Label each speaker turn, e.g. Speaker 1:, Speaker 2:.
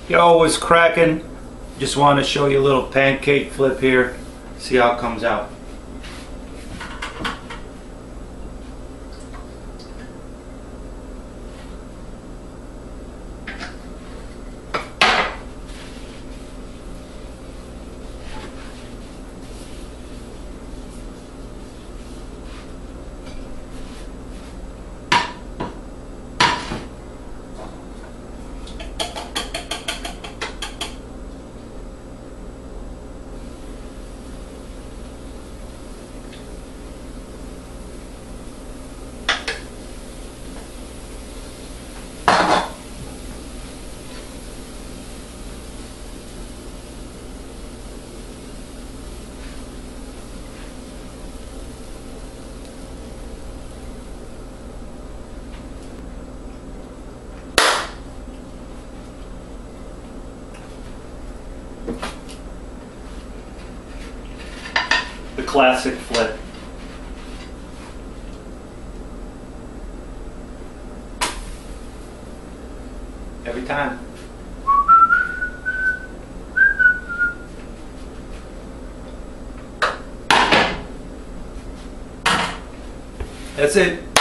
Speaker 1: Yo, what's cracking? Just want to show you a little pancake flip here. See how it comes out. The classic flip. Every time. That's it.